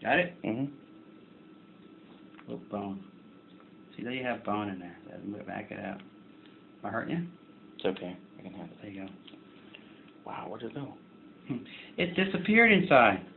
Got it? Mm-hmm. Little bone. See, there you have bone in there. Let's back it out. Am I hurting you? It's okay. I can handle it. There you go. Wow, where'd it go? It disappeared inside.